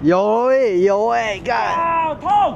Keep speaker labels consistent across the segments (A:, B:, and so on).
A: 有哎，干！
B: 啊，痛！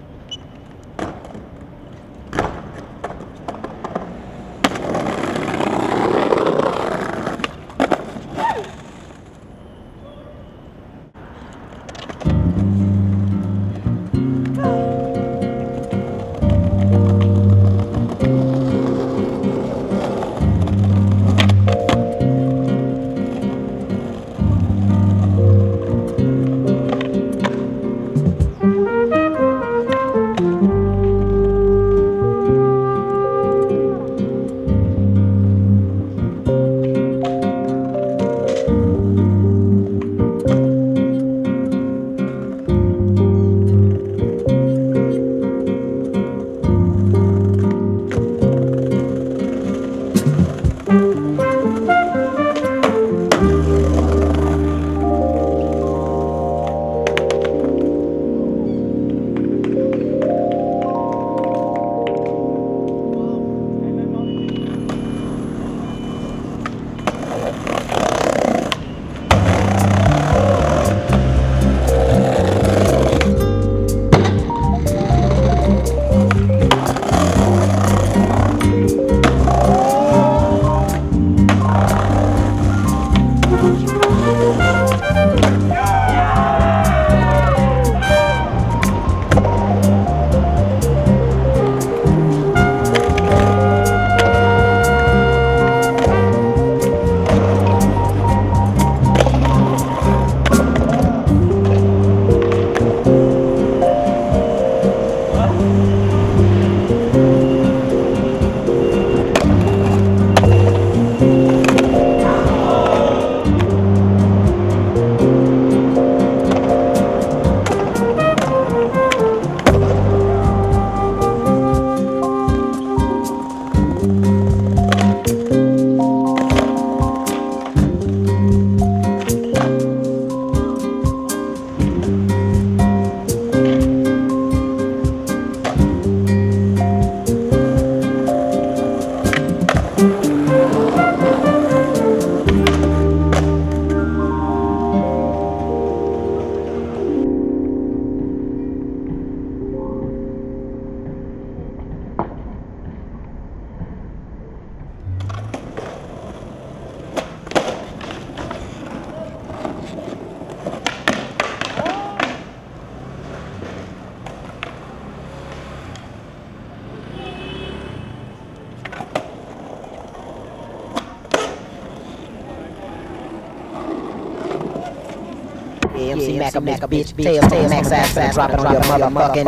A: MC Mac up this bitch, tails, max ass, drop it on your motherfucking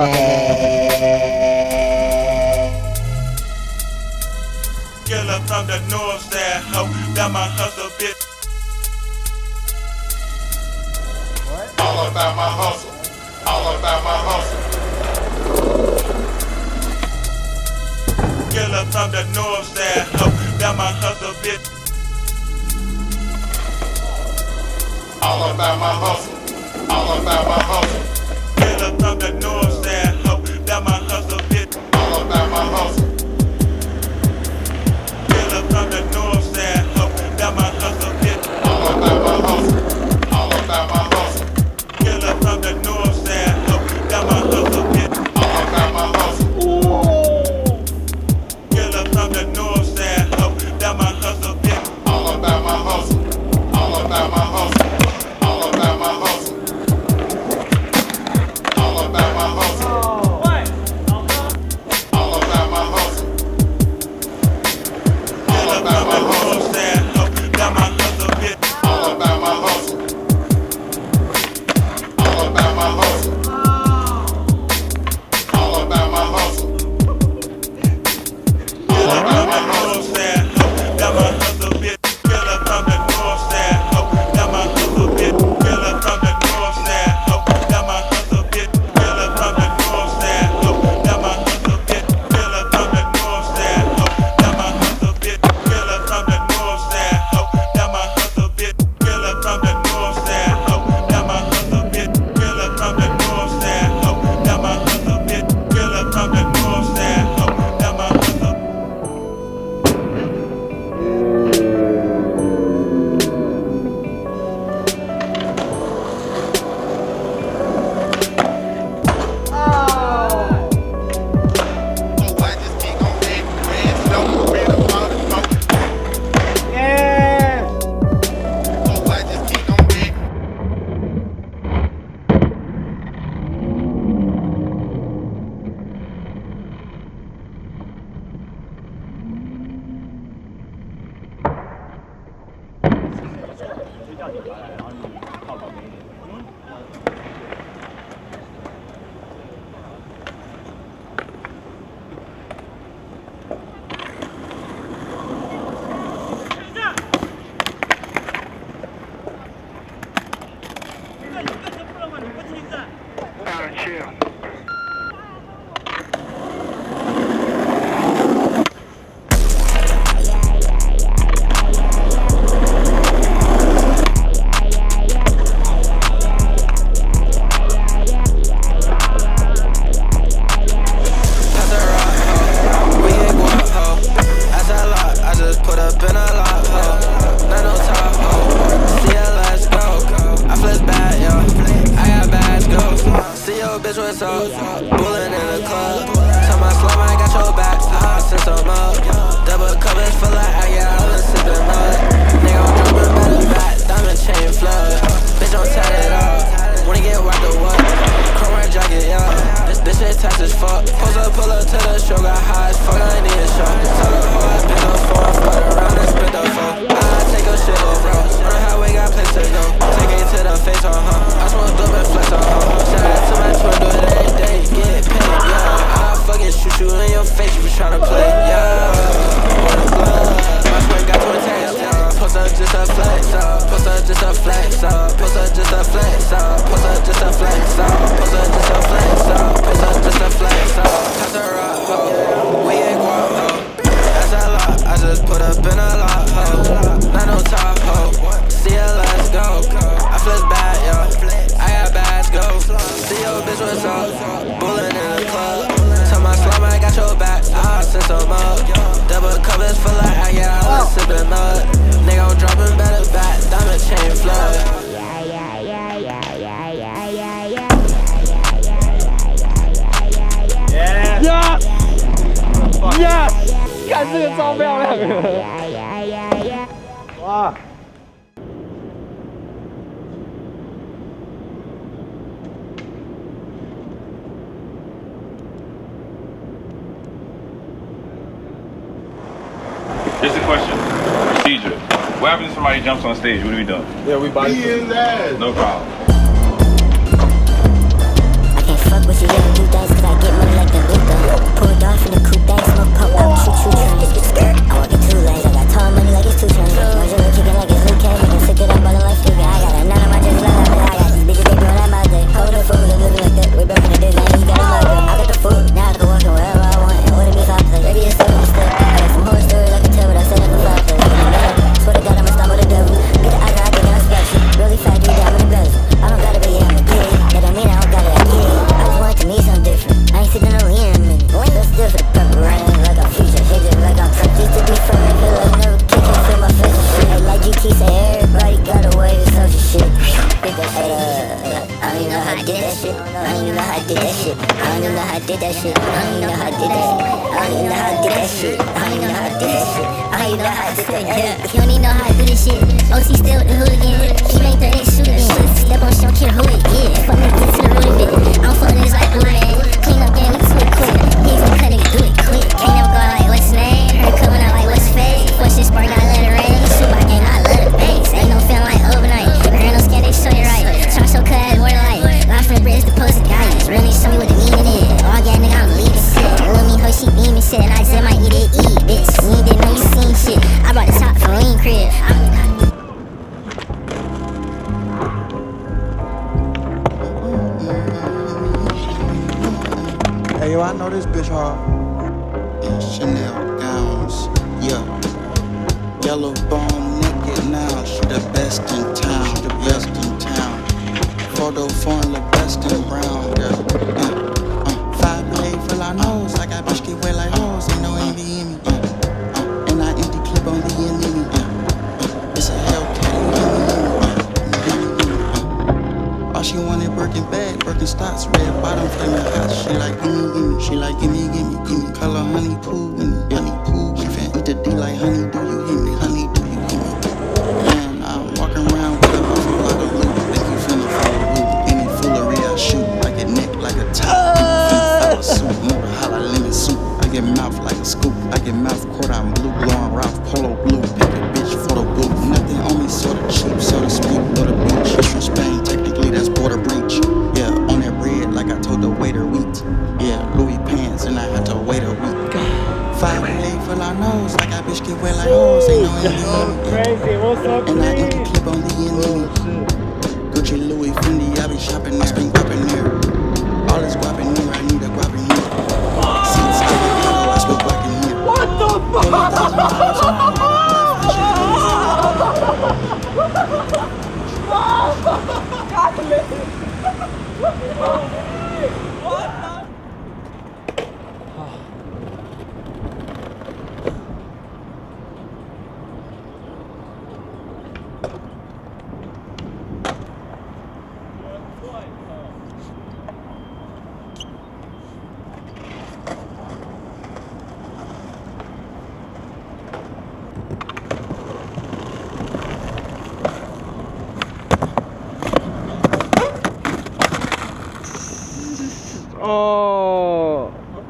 A: head.
C: Killer from the north side, ho, that my hustle, bitch. All about my hustle, all about my hustle. Killer from the north side, ho, that my hustle, bitch. All about my hustle. All about my hustle. Killer from the north side, ho, that my hustle, bitch. All about my hustle. Killer from the north side, ho, that my hustle, bitch. All about my hustle. All about my hustle. Killer from the north side, ho, that my hustle, bitch. All about my hustle. Killer from the north side, ho, that my hustle, bitch. All about my hustle. All about my hustle. All about my hustle.
B: up, bullin' in the club. Tell my slum I got your back, I sent some up. Double cup is full of air, yeah, I been sippin' mud. Nigga, I'm dropping better back, diamond chain flood. Bitch, don't tell it up, wanna get whacked or what? Chrome white jacket, yeah, this shit tight as fuck. Pull up to the show, got high as fuck, I need a shot. Tell the hoe I pick up phone, flood around and spit the phone. I take a shit, bro, on the highway, got place to go. Take it to the face, I smoke dope and flex, shout out to my twin, do it every day, get paid, yeah. I fucking shoot you in your face, you tryna play, yeah. What a blood, my twin got twin tags, yeah. Post up just a flex, post up just a flex, post up just a flex, post up just a flex, post up just a flex, post up just a flex, pass a rock, ho, we ain't guap, ho. That's a lot, I just put up in a lot, ho. Not no top, ho. See ya, let's go. I flex bad, yo. I got bads, go. See your bitch, what's up? Bullin' in the club. Tell my slum I got your back, I sent some up. Double cup is full of air, yeah, I been sippin' mud. Nigga, I'm dropping better back, diamond chain flood.
D: 呀！呀！看这个超漂亮的！哇！
E: Just a question. Procedure. What happens if somebody jumps on stage? What are we doing?
D: Yeah, we body.
E: No problem.
F: I can't fuck with you, yeah, do things cause I get money like the Luca. Pulled off in the coupe, bag, smoke pop out, shoot, trying. I walk in 2 lanes, I got tall money like it's 2 trains. My jewelry kicking like it's Luke Cage, making sick that I'm ballin' like Stupid. I got a none of my just like I got these bitches, they doing that my day. Hold the food, I'm living like that, we broke in the Disney, he got a mug. I got the food, now I can walk in wherever I want, and order me if I play. Baby, it's so step. I got some horror stories I can tell, but I said nothing about that. Swear to God, I'ma stop with the devil. Get the eyes, I think I'm special. Really fat, dude, I'm in the bezel. I don't gotta be here, I'm a kid. That don't mean I don't got it, I get it. I just want to meet something different. I ain't sitting on a lean in a minute. That's different. Purple rain, like I'm future. Hit it like I'm trapped. Used to be from the hill, I never kick it, feel my face and shit. Hey, like GT say, everybody got away with social shit. Big that shit I don't even know how I did that shit. I don't even know how I did that shit. I don't even know how I did that shit. I don't even know how I did that shit. I don't even know how I did that shit. I don't even know how I did that shit. I don't even know how I did that shit. If you don't even know how I do this shit, OC still with the hooligan. She ain't the next shooter. Step on, she don't care who it is. Fuck me, get to the root of it. I don't fuck niggas like blue man. Clean up game, we can switch quick. Niggas gon' cut niggas, do it quick. Can't never go out like what's his name. Her coming out like what's his face. Before shit spark, I let it rain. Shoot my gang, I let it bangs. Ain't no feeling like overnight. Girl, no scan, they show you right. Try to show cut ass more light. Line from the bridge to post the guidance. Really show me what the meaning is. All gang nigga, I'm leaving shit. Little me, hoe, she beaming shit. And I said, might eat it, bitch. You ain't didn't know you seen shit. I brought the top from Lean Crib.
G: Hey, yo, I know this bitch hard. Chanel gowns, yeah. Yellow bone naked now. She the best in town, the best in town. Photo foreign, the best in brown, yeah. 5 blade full our nose. I got bitch get wet like hoes. Ain't no envy in me, and I empty clip on the enemy, it's a Hellcat, all she wanted Birkin bag, Birkin stocks, red bottom, flaming hot. She like gimme, she like gimme. Color honey poo with me, honey poo. She fin eat the D like honey, do you hear me? Honey, do you hear me? Man, I'm walking around with a muffin like a blue. Think you finna follow blue? Any foolery I shoot, like a neck, like a top. Finna follow suit, motor holla lemon soup. I get mouth like a scoop, I get mouth quarter, I'm blue, blowing Ralph Polo blue. Pick a bitch photo booth, nothing on me, sorta cheap, so to speak. Go to beach, from Spain, technically that's border breach. Yeah, on that bread, like I told the waiter, wheat. Yeah, Louis pants, and I had to wait a week. 5 blade full our nose, like I bitch get wet like hoes. Ain't no envy, and I empty clip on the enemy. Gucci, Louis, Fendi, I be shopping there, spring guapping there. All this guapping here, I need a guapping here. Seats, I spit guapping here. What
D: 哦，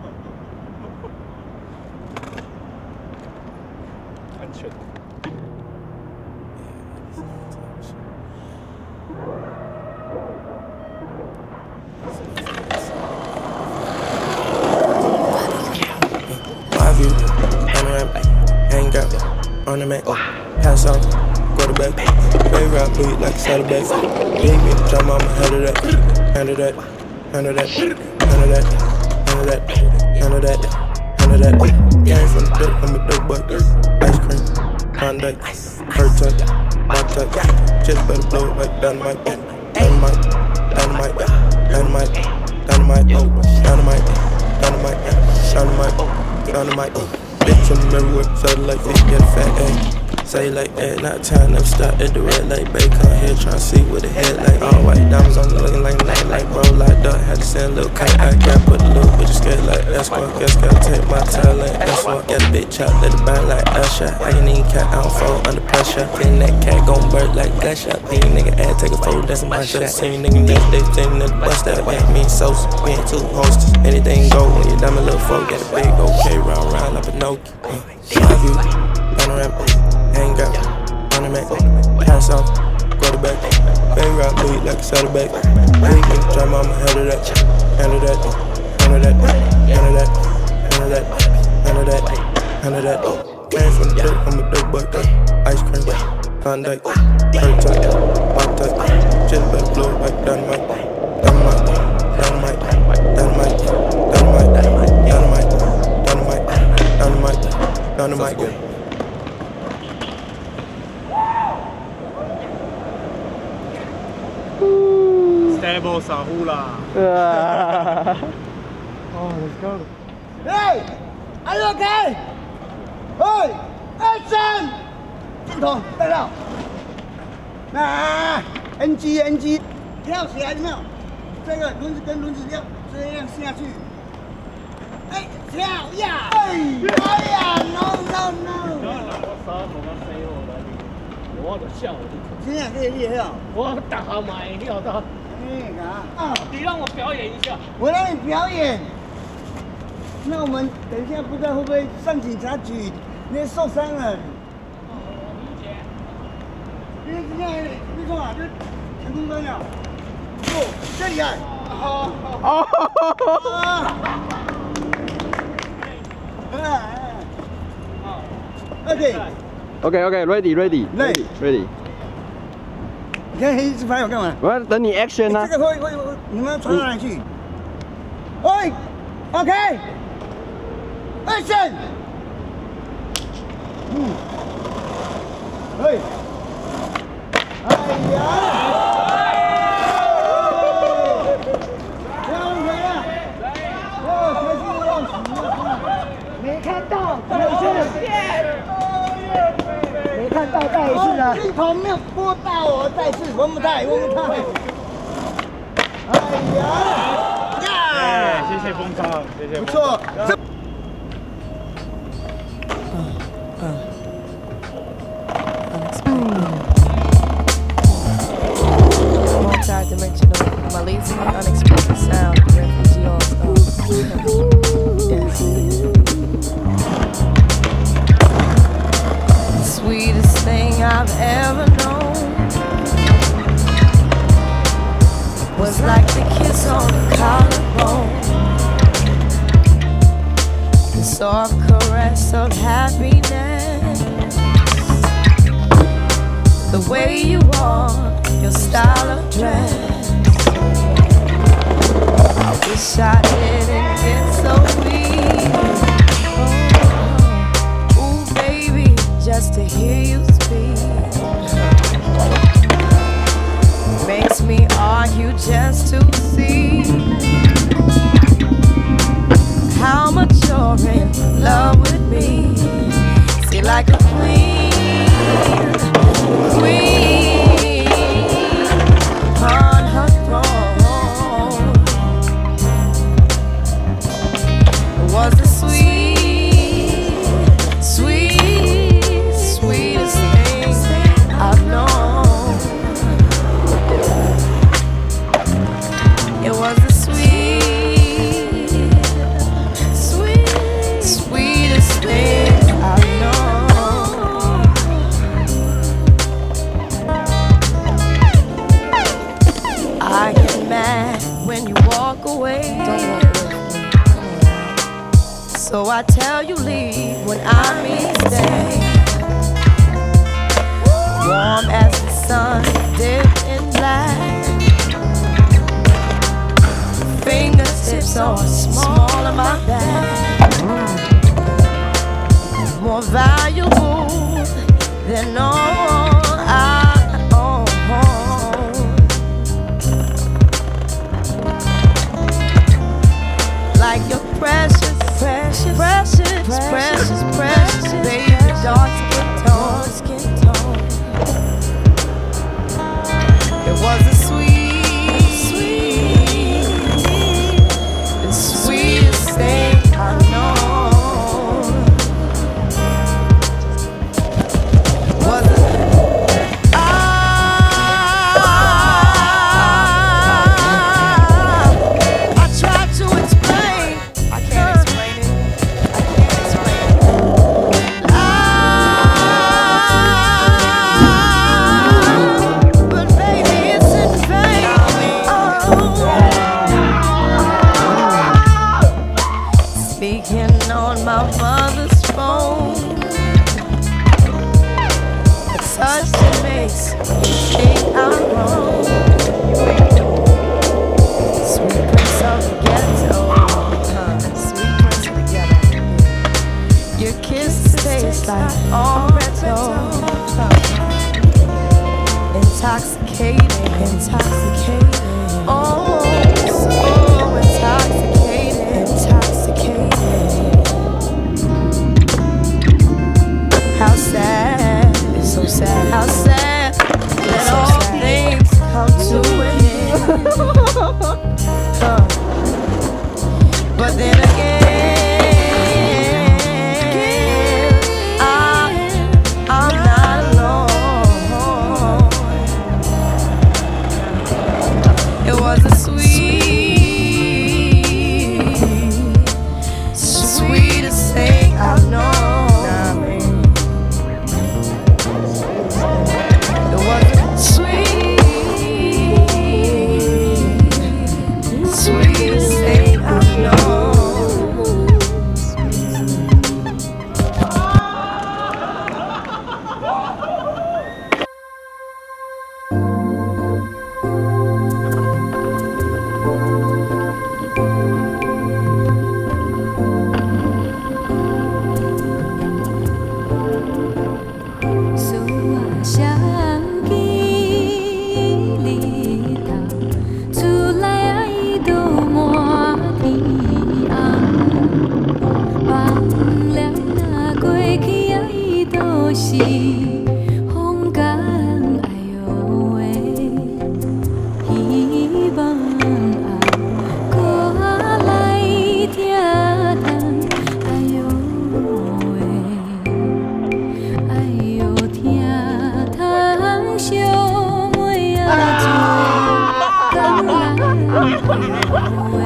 D: 安全。
H: My view, panoramic, hang out, ornament, pass on, quarterback, play rock, bleed like a saddleback. Big me, jump on my head of that, handle that, handle that, handle that, handle that, handle that, handle that. Came from the dirt, I'm a dope boy. Ice cream, Klondike, hurt touch, hot touch. Just better blow it like dynamite, dynamite, dynamite, dynamite, dynamite, oh, dynamite, dynamite, dynamite, dynamite. Bitch, I'm everywhere, satellite, fit, get a fat A. Say like that, not time, never stop at the red light. Babe, come here, tryna see what the head like. All white diamonds on me looking like night, like bro, like duck. Had to send a little kite, I got put a little bitch scared like escort. Guess gotta take my talent, that's what. Got a big chop, let it burn like Usher. I ain't even cat, I don't fall under pressure. Then that cat gon' bird like glass shot. Then nigga add, take a photo, that's my shot. Same nigga next day, same nigga bust that. That mean sauce, we ain't two hostess. Anything go when you diamond little folk. Got a big okay, round like a Nokia. My view, panoramic. Hang out, ornament, pass off, quarterback, bang rock, bleed like a saddleback. Big me, drum on my head of that, handle that, handle that, handle that, handle that, handle that, handle that. Came from the dirt, I'm a dope boy. Ice cream, Klondike, hurt touch, hot touch. Just better blow it like dynamite, dynamite, dynamite, dynamite, dynamite, dynamite, dynamite, dynamite, dynamite, dynamite.
D: Stable 傻乎啦。哦 ，Let's go。
I: Hey, are you okay? Hey, action！ 镜头带到。NG， 跳起来有没有？这个轮子跟轮子要这样下去。哎，跳呀！哎呀 ，no。我就笑了。这样可以厉害哦。我打好买，你好到。你让我表演一下。我让你表演。那我们等一下不知道会不会上警察局？你受伤了。理解。因为这样，你说啊，就成功了。哦，这里啊。
D: OK，ready。
I: 你看黑一直拍我干嘛？
D: 我要等你 action 呢。
I: 这个会，你们传到哪里去？喂 ，OK，action。嘿，哎呀！漂亮！哦，开心的要死！没看到，再一次。没看到，再一次啊！镜头没有播到我，再一次，我们太。哎呀！
D: 谢谢风昌，谢谢。
I: 不错。
J: Multi-dimensional, Malaysian unexpected sound, refugee on sweetest thing I've ever known was like the kiss on the collarbone, the soft caress of happiness, the way you walk, your style of dress. I wish I didn't get so weak. Ooh, baby, just to hear you speak makes me argue just to see how much you're in love with me. See, like a queen on her throne. So I tell you leave when I mean stay. Warm as the sun, dipped in black. Fingertips are small on my back. More valuable than all I own. Like your precious, precious, precious, precious, precious, baby, dark skin tone. It was a the sweetest thing I know. Speaking on my mother's phone, it's such a mix, think I'm wrong. Sweet prince of the ghetto, sweet prince of the ghetto. Your kisses taste like Oretto, intoxicating, intoxicating. Oh, so intoxicating, intoxicating. How sad, it's so sad. How sad that all things come to an end. But then again, I'm not alone. It was a sweetest thing I've known.
K: Wow.